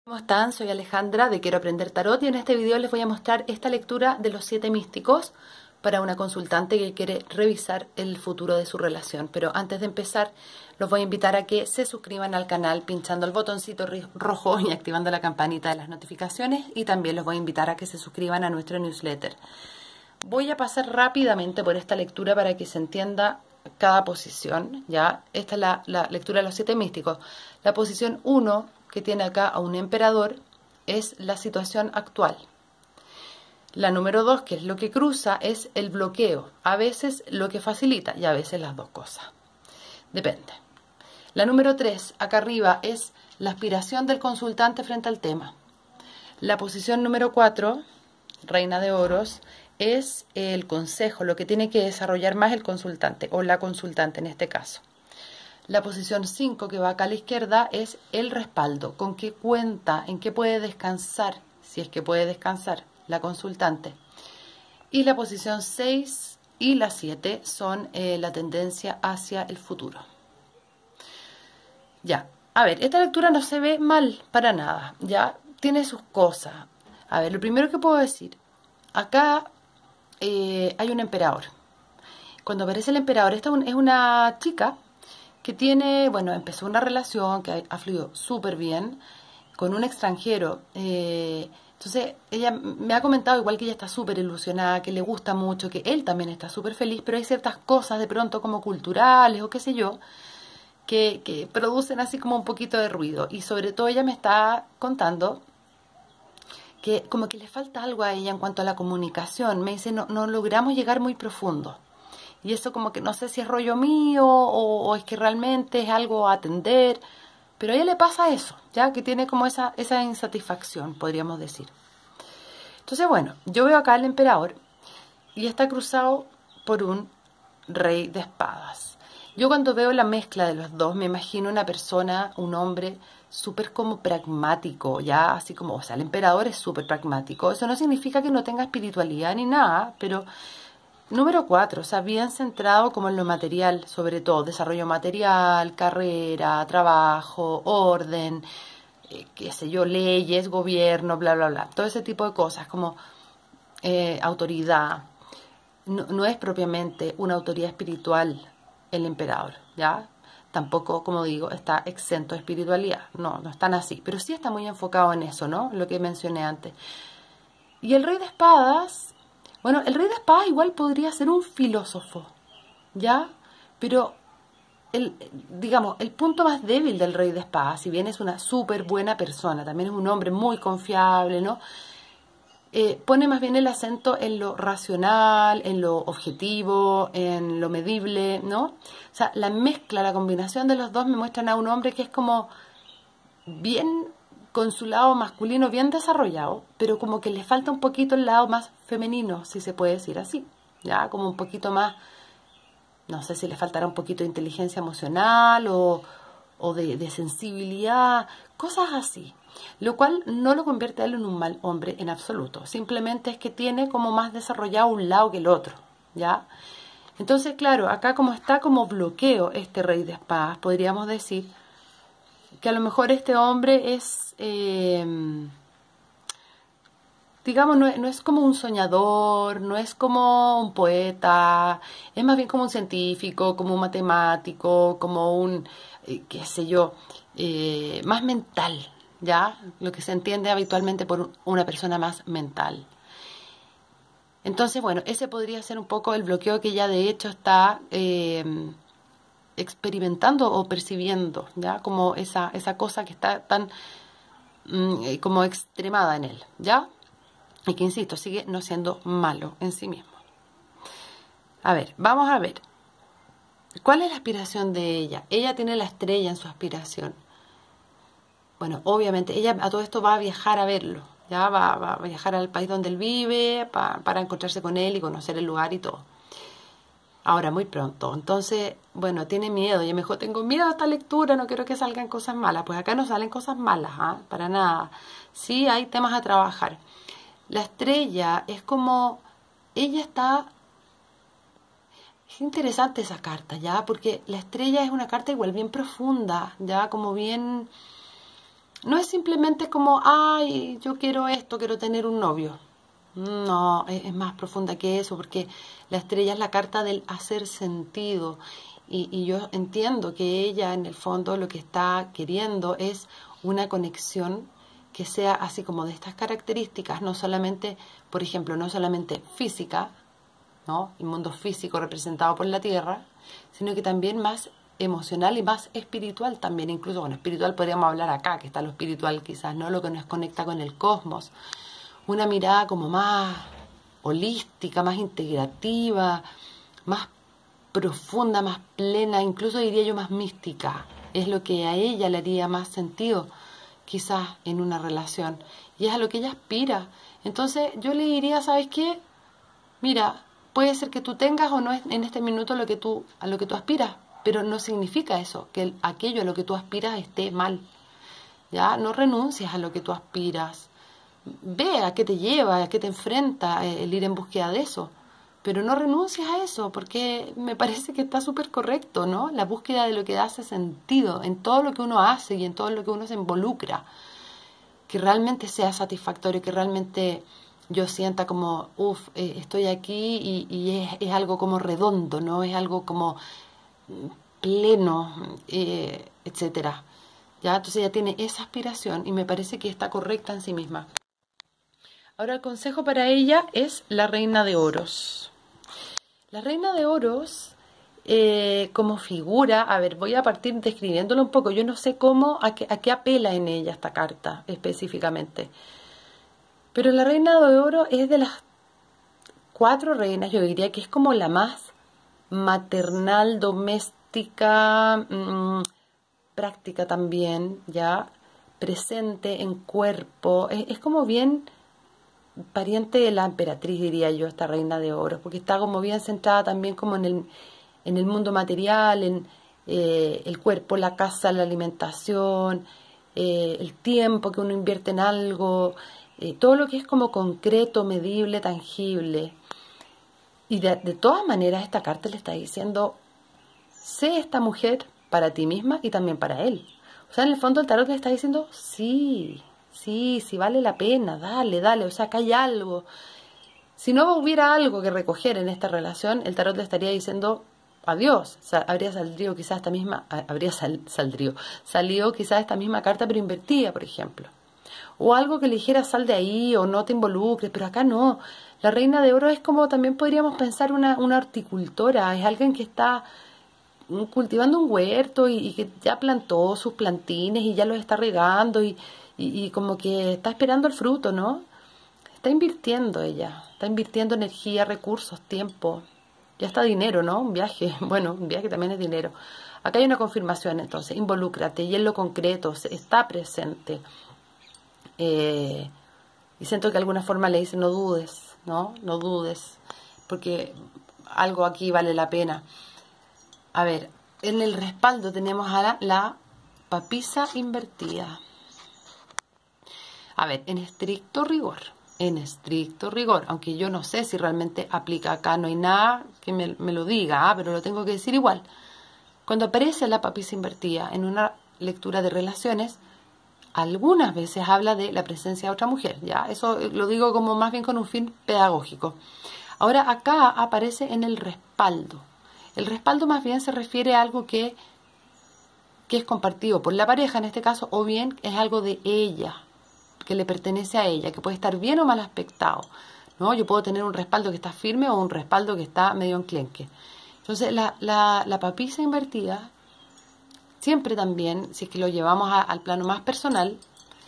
¿Cómo están? Soy Alejandra de Quiero Aprender Tarot y en este video les voy a mostrar esta lectura de los 7 místicos para una consultante que quiere revisar el futuro de su relación. Pero antes de empezar, los voy a invitar a que se suscriban al canal pinchando el botoncito rojo y activando la campanita de las notificaciones, y también los voy a invitar a que se suscriban a nuestro newsletter. Voy a pasar rápidamente por esta lectura para que se entienda cada posición, ¿ya? Esta es la lectura de los 7 místicos. La posición 1, que tiene acá a un emperador, es la situación actual. La número 2, que es lo que cruza, es el bloqueo. A veces lo que facilita y a veces las dos cosas. Depende. La número 3, acá arriba, es la aspiración del consultante frente al tema. La posición número 4, Reina de Oros, es el consejo, lo que tiene que desarrollar más el consultante o la consultante en este caso. La posición 5, que va acá a la izquierda, es el respaldo, con qué cuenta, en qué puede descansar, si es que puede descansar la consultante. Y la posición 6 y la 7 son la tendencia hacia el futuro. Ya, a ver, esta lectura no se ve mal para nada, ya tiene sus cosas. A ver, lo primero que puedo decir, acá hay un emperador. Cuando aparece el emperador, esta es una chica que tiene, bueno, empezó una relación que ha fluido súper bien con un extranjero. Entonces, ella me ha comentado igual que ella está súper ilusionada, que le gusta mucho, que él también está súper feliz, pero hay ciertas cosas de pronto como culturales o qué sé yo, que producen así como un poquito de ruido. Y sobre todo ella me está contando que como que le falta algo a ella en cuanto a la comunicación. Me dice, no logramos llegar muy profundo. Y eso como que no sé si es rollo mío o es que realmente es algo a atender. Pero a ella le pasa eso, ya que tiene como esa insatisfacción, podríamos decir. Entonces, bueno, yo veo acá al emperador y está cruzado por un rey de espadas. Yo cuando veo la mezcla de los dos me imagino una persona, un hombre súper como pragmático, ya así como, o sea, el emperador es súper pragmático. Eso no significa que no tenga espiritualidad ni nada, pero... Número 4, o sea, bien centrado como en lo material, sobre todo, desarrollo material, carrera, trabajo, orden, qué sé yo, leyes, gobierno, bla, bla, bla. Todo ese tipo de cosas, como autoridad. No es propiamente una autoridad espiritual el emperador, ¿ya? Tampoco, como digo, está exento de espiritualidad. No es tan así, pero sí está muy enfocado en eso, ¿no? Lo que mencioné antes. Y el rey de espadas... Bueno, el rey de espadas igual podría ser un filósofo, ¿ya? Pero, digamos, el punto más débil del rey de espadas, si bien es una súper buena persona, también es un hombre muy confiable, ¿no? Pone más bien el acento en lo racional, en lo objetivo, en lo medible, ¿no? O sea, la mezcla, la combinación de los dos me muestran a un hombre que es como bien... con su lado masculino bien desarrollado, pero como que le falta un poquito el lado más femenino, si se puede decir así, ya como un poquito más, no sé si le faltará un poquito de inteligencia emocional o de sensibilidad, cosas así, lo cual no lo convierte a él en un mal hombre en absoluto, simplemente es que tiene como más desarrollado un lado que el otro, ya. Entonces, claro, acá como está como bloqueo este rey de espadas, podríamos decir que a lo mejor este hombre es, digamos, no es como un soñador, no es como un poeta, es más bien como un científico, como un matemático, como un, qué sé yo, más mental, ¿ya? Lo que se entiende habitualmente por una persona más mental. Entonces, bueno, ese podría ser un poco el bloqueo que ya de hecho está... experimentando o percibiendo, ¿ya? Como esa cosa que está tan como extremada en él, ¿ya? Y que, insisto, sigue no siendo malo en sí mismo. A ver, vamos a ver. ¿Cuál es la aspiración de ella? Ella tiene la estrella en su aspiración. Bueno, obviamente, ella a todo esto va a viajar a verlo, ¿ya? Va a viajar al país donde él vive para encontrarse con él y conocer el lugar y todo. Ahora, muy pronto. Entonces, bueno, tiene miedo. Y me dijo, tengo miedo a esta lectura, no quiero que salgan cosas malas. Pues acá no salen cosas malas, ¿ah? Para nada. Sí hay temas a trabajar. La estrella es como... Ella está... Es interesante esa carta, ¿ya? Porque la estrella es una carta igual bien profunda, ¿ya? Como bien... no es simplemente como, ay, yo quiero esto, quiero tener un novio. No, es más profunda que eso, porque la estrella es la carta del hacer sentido. Y yo entiendo que ella, en el fondo, lo que está queriendo es una conexión que sea así como de estas características, no solamente, por ejemplo, no solamente física, ¿no? El mundo físico representado por la Tierra, sino que también más emocional y más espiritual también, incluso, bueno, espiritual podríamos hablar acá, que está lo espiritual quizás, ¿no? Lo que nos conecta con el cosmos. Una mirada como más holística, más integrativa, más profunda, más plena, incluso diría yo más mística. Es lo que a ella le haría más sentido, quizás en una relación. Y es a lo que ella aspira. Entonces yo le diría, ¿sabes qué? Mira, puede ser que tú tengas o no en este minuto a lo que tú aspiras, pero no significa eso, que aquello a lo que tú aspiras esté mal. Ya, no renuncies a lo que tú aspiras. Ve a qué te lleva, a qué te enfrenta el ir en búsqueda de eso. Pero no renuncies a eso, porque me parece que está súper correcto, ¿no? La búsqueda de lo que hace sentido en todo lo que uno hace y en todo lo que uno se involucra. Que realmente sea satisfactorio, que realmente yo sienta como, estoy aquí y es algo como redondo, ¿no? Es algo como pleno, etcétera. ¿Ya? Entonces ella tiene esa aspiración y me parece que está correcta en sí misma. Ahora el consejo para ella es la reina de oros. La reina de oros, como figura, a ver, voy a partir describiéndolo un poco. Yo no sé a qué apela en ella esta carta específicamente. Pero la reina de oro es de las 4 reinas, yo diría que es como la más maternal, doméstica, práctica también, ya presente en cuerpo. Es como bien pariente de la emperatriz, diría yo, esta reina de oros, porque está como bien centrada también como en el mundo material, en el cuerpo, la casa, la alimentación, el tiempo que uno invierte en algo, todo lo que es como concreto, medible, tangible. Y de todas maneras esta carta le está diciendo, sé esta mujer para ti misma y también para él. O sea, en el fondo el tarot le está diciendo, sí, sí, sí vale la pena, dale, dale, o sea, acá hay algo. Si no hubiera algo que recoger en esta relación, el tarot le estaría diciendo adiós. O sea, salido quizás esta misma carta, pero invertida, por ejemplo. O algo que le dijera sal de ahí o no te involucres, pero acá no. La reina de oro es como también podríamos pensar una horticultora, es alguien que está cultivando un huerto y que ya plantó sus plantines y ya los está regando y como que está esperando el fruto, ¿no? Está invirtiendo ella, está invirtiendo energía, recursos, tiempo, ya está dinero, ¿no? Un viaje, bueno, un viaje también es dinero. Acá hay una confirmación, entonces, involúcrate y en lo concreto, está presente. Y siento que de alguna forma le dice no dudes, ¿no? No dudes, porque algo aquí vale la pena. A ver, en el respaldo tenemos a la papisa invertida. A ver, en estricto rigor, aunque yo no sé si realmente aplica acá, no hay nada que me lo diga, pero lo tengo que decir igual. Cuando aparece la papisa invertida en una lectura de relaciones, algunas veces habla de la presencia de otra mujer, ¿ya? Eso lo digo como más bien con un fin pedagógico. Ahora acá aparece en el respaldo. El respaldo más bien se refiere a algo que es compartido por la pareja en este caso, o bien es algo de ella, que le pertenece a ella, que puede estar bien o mal aspectado, ¿no? Yo puedo tener un respaldo que está firme o un respaldo que está medio enclenque. Entonces la papisa invertida siempre también, si es que lo llevamos al plano más personal,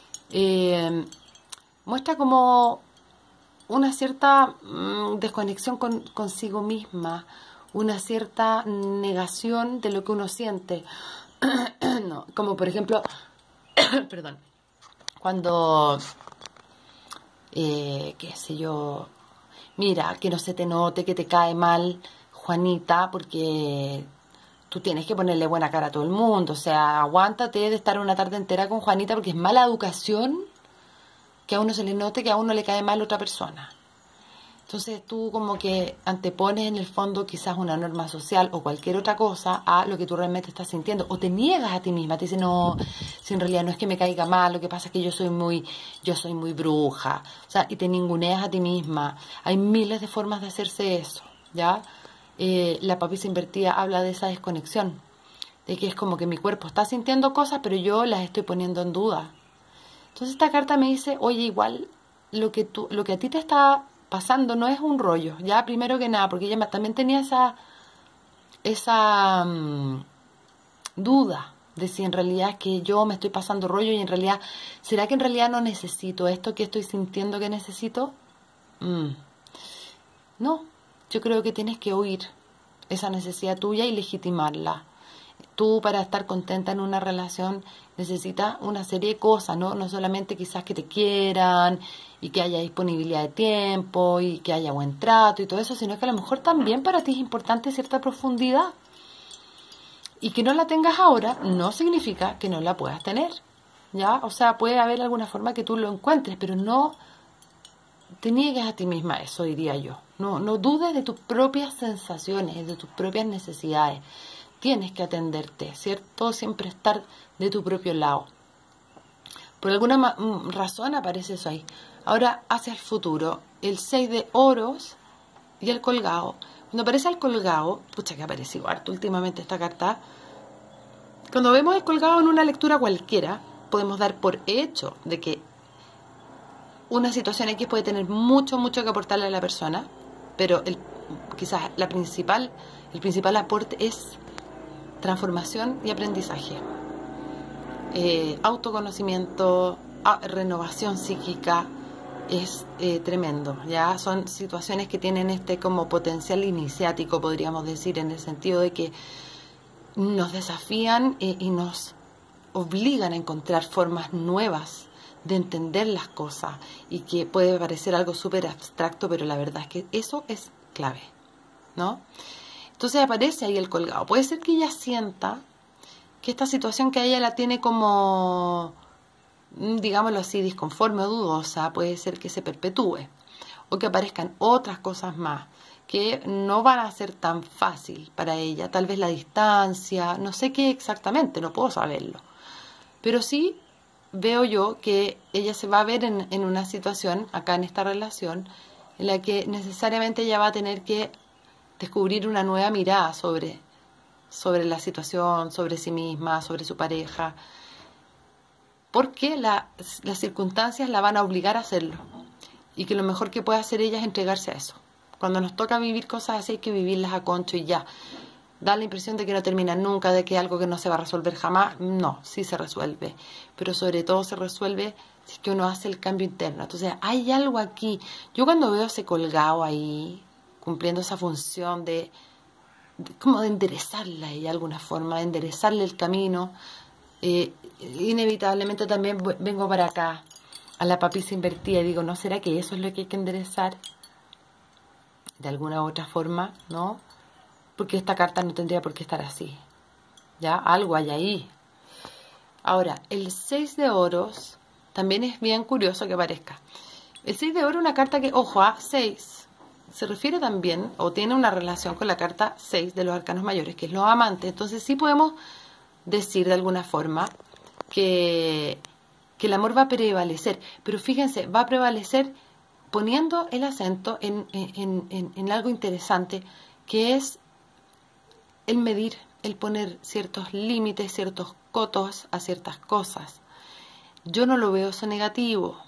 muestra como una cierta desconexión consigo misma, una cierta negación de lo que uno siente. No, como por ejemplo, perdón, cuando, qué sé yo, mira, que no se te note que te cae mal Juanita, porque tú tienes que ponerle buena cara a todo el mundo. O sea, aguántate de estar una tarde entera con Juanita porque es mala educación que a uno se le note que a uno le cae mal otra persona. Entonces tú como que antepones en el fondo quizás una norma social o cualquier otra cosa a lo que tú realmente estás sintiendo. O te niegas a ti misma, te dices, no, si en realidad no es que me caiga mal, lo que pasa es que yo soy muy bruja. O sea, y te ninguneas a ti misma. Hay miles de formas de hacerse eso, ¿ya? La papisa invertida habla de esa desconexión, de que es como que mi cuerpo está sintiendo cosas, pero yo las estoy poniendo en duda. Entonces esta carta me dice, oye, igual lo que a ti te está pasando no es un rollo, ya primero que nada, porque ella también tenía esa duda de si en realidad es que yo me estoy pasando rollo y en realidad, ¿será que en realidad no necesito esto que estoy sintiendo que necesito? No, yo creo que tienes que oír esa necesidad tuya y legitimarla. Tú para estar contenta en una relación necesitas una serie de cosas, ¿no? No solamente quizás que te quieran y que haya disponibilidad de tiempo y que haya buen trato y todo eso, sino que a lo mejor también para ti es importante cierta profundidad. Y que no la tengas ahora no significa que no la puedas tener, ¿ya? O sea, puede haber alguna forma que tú lo encuentres, pero no te niegues a ti misma eso, diría yo. No dudes de tus propias sensaciones, de tus propias necesidades. Tienes que atenderte, ¿cierto? Siempre estar de tu propio lado. Por alguna razón aparece eso ahí. Ahora, hacia el futuro, el 6 de oros y el colgado. Cuando aparece el colgado, pucha que ha aparecido harto últimamente esta carta. Cuando vemos el colgado en una lectura cualquiera, podemos dar por hecho de que una situación X puede tener mucho que aportarle a la persona, pero quizás el principal aporte es transformación y aprendizaje, autoconocimiento, renovación psíquica. Es tremendo, ya son situaciones que tienen este como potencial iniciático, podríamos decir, en el sentido de que nos desafían y nos obligan a encontrar formas nuevas de entender las cosas, y que puede parecer algo súper abstracto, pero la verdad es que eso es clave, ¿no? Entonces aparece ahí el colgado. Puede ser que ella sienta que esta situación que a ella la tiene como, digámoslo así, disconforme o dudosa, puede ser que se perpetúe, o que aparezcan otras cosas más que no van a ser tan fácil para ella, tal vez la distancia, no sé qué exactamente, no puedo saberlo, pero sí veo yo que ella se va a ver en una situación, acá en esta relación, en la que necesariamente ella va a tener que descubrir una nueva mirada sobre la situación, sobre sí misma, sobre su pareja, porque las circunstancias la van a obligar a hacerlo, y que lo mejor que puede hacer ella es entregarse a eso. Cuando nos toca vivir cosas así hay que vivirlas a concho y ya. Da la impresión de que no terminan nunca, de que es algo que no se va a resolver jamás. No, sí se resuelve, pero sobre todo se resuelve si es que uno hace el cambio interno. Entonces hay algo aquí. Yo cuando veo ese colgado ahí, cumpliendo esa función como de enderezarla ella de alguna forma, de enderezarle el camino, inevitablemente también vengo para acá a la papisa invertida y digo, ¿no será que eso es lo que hay que enderezar? De alguna u otra forma, ¿no? Porque esta carta no tendría por qué estar así. ¿Ya? Algo hay ahí. Ahora, el 6 de oros también es bien curioso que aparezca. El 6 de oro es una carta que, ojo, a 6 se refiere también, o tiene una relación con la carta 6 de los arcanos mayores, que es los amantes. Entonces sí podemos decir de alguna forma que el amor va a prevalecer. Pero fíjense, va a prevalecer poniendo el acento en algo interesante, que es el medir, el poner ciertos límites, ciertos cotos a ciertas cosas. Yo no lo veo eso negativo.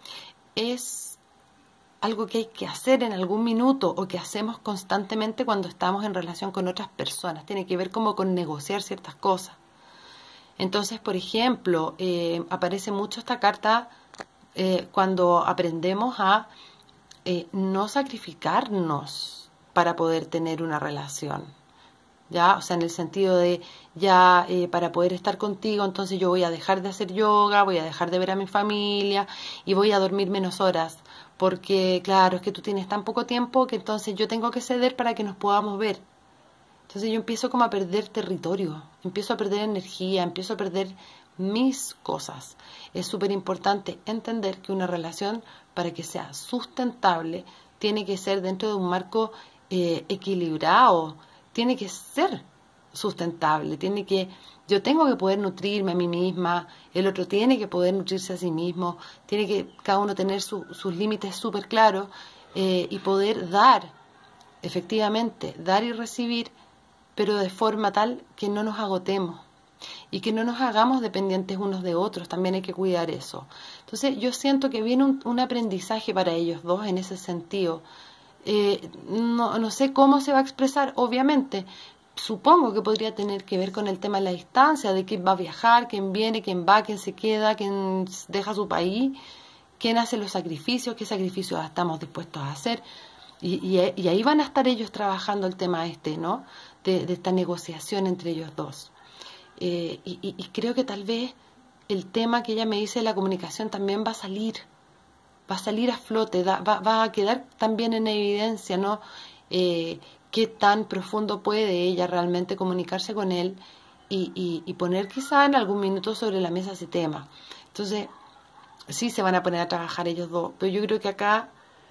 Es algo que hay que hacer en algún minuto, o que hacemos constantemente cuando estamos en relación con otras personas. Tiene que ver como con negociar ciertas cosas. Entonces, por ejemplo, aparece mucho esta carta cuando aprendemos a no sacrificarnos para poder tener una relación. ¿Ya? O sea, en el sentido de ya para poder estar contigo, entonces yo voy a dejar de hacer yoga, voy a dejar de ver a mi familia y voy a dormir menos horas, porque claro, es que tú tienes tan poco tiempo que entonces yo tengo que ceder para que nos podamos ver. Entonces yo empiezo como a perder territorio, empiezo a perder energía, empiezo a perder mis cosas. Es súper importante entender que una relación, para que sea sustentable, tiene que ser dentro de un marco equilibrado, tiene que ser sustentable, yo tengo que poder nutrirme a mí misma, el otro tiene que poder nutrirse a sí mismo, tiene que cada uno tener sus límites súper claros y poder dar, efectivamente, dar y recibir, pero de forma tal que no nos agotemos y que no nos hagamos dependientes unos de otros, también hay que cuidar eso. Entonces yo siento que viene un aprendizaje para ellos dos en ese sentido. No sé cómo se va a expresar, obviamente. Supongo que podría tener que ver con el tema de la distancia, de quién va a viajar, quién viene, quién va, quién se queda, quién deja su país, quién hace los sacrificios, qué sacrificios estamos dispuestos a hacer. Y ahí van a estar ellos trabajando el tema ¿no? De esta negociación entre ellos dos. Y creo que tal vez el tema que ella me dice de la comunicación también va a salir a flote, va a quedar también en evidencia, ¿no? Qué tan profundo puede ella realmente comunicarse con él y poner quizá en algún minuto sobre la mesa ese tema. Entonces, sí se van a poner a trabajar ellos dos, pero yo creo que acá,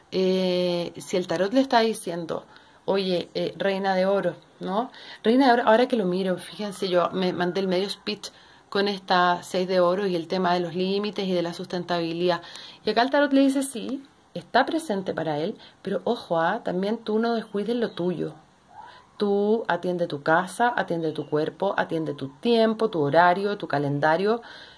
si el tarot le está diciendo, oye, reina de oro, ¿no? Reina de oro, ahora que lo miro, fíjense, yo me mandé el medio speech con esta 6 de oro y el tema de los límites y de la sustentabilidad. Y acá el tarot le dice, sí, está presente para él, pero ojo, también tú no descuides lo tuyo. Tú atiende tu casa, atiende tu cuerpo, atiende tu tiempo, tu horario, tu calendario,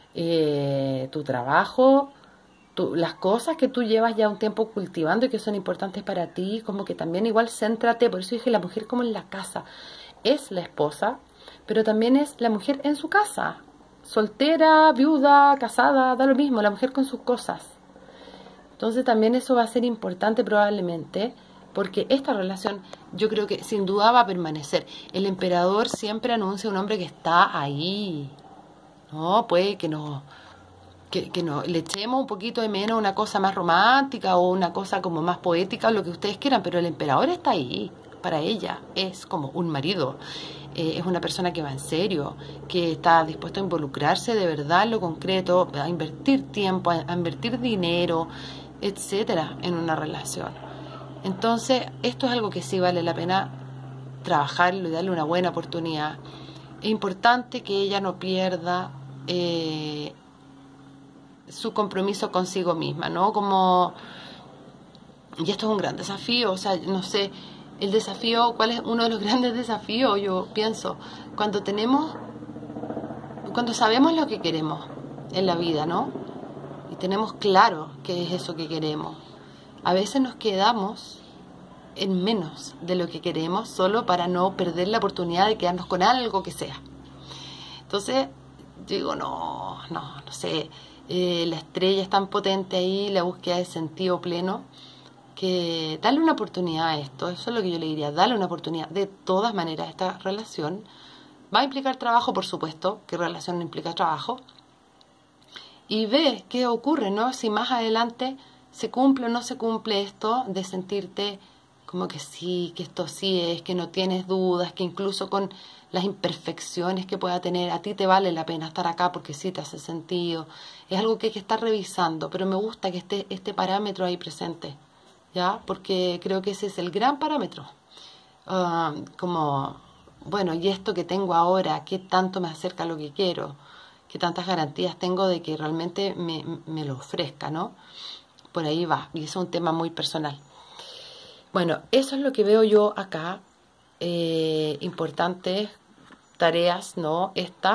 tu trabajo, las cosas que tú llevas ya un tiempo cultivando y que son importantes para ti, como que también igual céntrate, por eso dije la mujer como en la casa, es la esposa, pero también es la mujer en su casa, soltera, viuda, casada, da lo mismo, la mujer con sus cosas. Entonces también eso va a ser importante probablemente, porque esta relación yo creo que sin duda va a permanecer. El emperador siempre anuncia un hombre que está ahí, ¿no? Puede que no le echemos un poquito de menos una cosa más romántica o una cosa como más poética o lo que ustedes quieran, pero el emperador está ahí, para ella, es como un marido, es una persona que va en serio, que está dispuesto a involucrarse de verdad en lo concreto, a invertir tiempo, a invertir dinero, etcétera, en una relación. Entonces, esto es algo que sí vale la pena trabajarlo y darle una buena oportunidad. Es importante que ella no pierda su compromiso consigo misma, ¿no? Y esto es un gran desafío, o sea, no sé, el desafío, ¿cuál es uno de los grandes desafíos? Yo pienso, cuando sabemos lo que queremos en la vida, ¿no? Y tenemos claro qué es eso que queremos. A veces nos quedamos en menos de lo que queremos solo para no perder la oportunidad de quedarnos con algo que sea. Entonces, yo digo, no sé, la estrella es tan potente ahí, la búsqueda de sentido pleno, que dale una oportunidad a esto, eso es lo que yo le diría, dale una oportunidad. De todas maneras, esta relación va a implicar trabajo, por supuesto, que relación no implica trabajo, y ve qué ocurre, ¿no? Si más adelante se cumple o no se cumple esto de sentirte como que sí, que esto sí es, que no tienes dudas, que incluso con las imperfecciones que pueda tener, a ti te vale la pena estar acá porque sí te hace sentido. Es algo que hay que estar revisando, pero me gusta que esté este parámetro ahí presente, ¿ya? Porque creo que ese es el gran parámetro. Como, bueno, y esto que tengo ahora, ¿qué tanto me acerca a lo que quiero? ¿Qué tantas garantías tengo de que realmente me lo ofrezca, ¿no? Por ahí va, y eso es un tema muy personal. Bueno, eso es lo que veo yo acá. Importantes tareas, ¿no?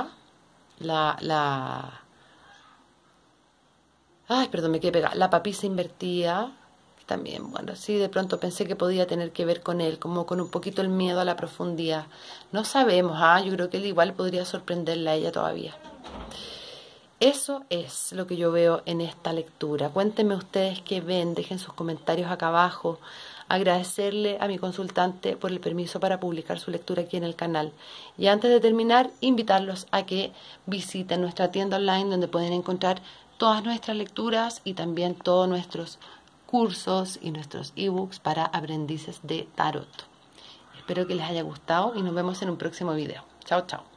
Ay, perdón, me quedé pegada. La papisa invertida, también, bueno, sí, de pronto pensé que podía tener que ver con él, como con un poquito el miedo a la profundidad. No sabemos, yo creo que él igual podría sorprenderla a ella todavía. Eso es lo que yo veo en esta lectura. Cuéntenme ustedes qué ven, dejen sus comentarios acá abajo. Agradecerle a mi consultante por el permiso para publicar su lectura aquí en el canal. Y antes de terminar, invitarlos a que visiten nuestra tienda online donde pueden encontrar todas nuestras lecturas y también todos nuestros cursos y nuestros ebooks para aprendices de tarot. Espero que les haya gustado y nos vemos en un próximo video. Chao, chao.